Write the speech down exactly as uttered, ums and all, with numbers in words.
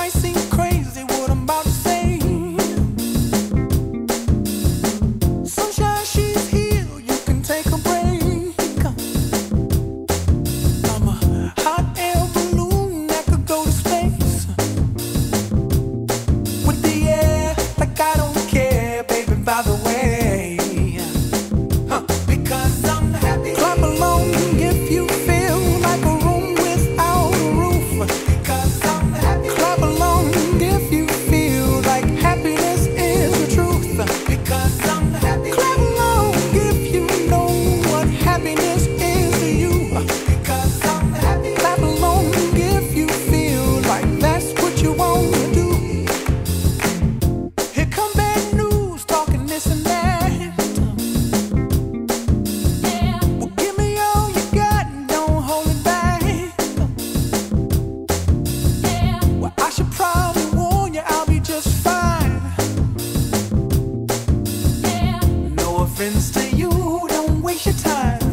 might seem crazy what I'm about to say. Sunshine, she's here, you can take a break. I'm a hot air balloon that could go to space. With the air, like I don't care, baby, by the way. Huh. Because I'm happy. Clap along if you feel like a room without a roof. Because I'm happy. Clap along if you feel like happiness is the truth. Because I'm happy. Clap along if you know what happiness is to you. Because I'm happy. Clap along if you feel like that's what you want to do. Here come bad news, talking this and that. Well, give me all you got and don't hold it back. Well, I should probably warn you, I'll be just fine. No offense to you, don't waste your time.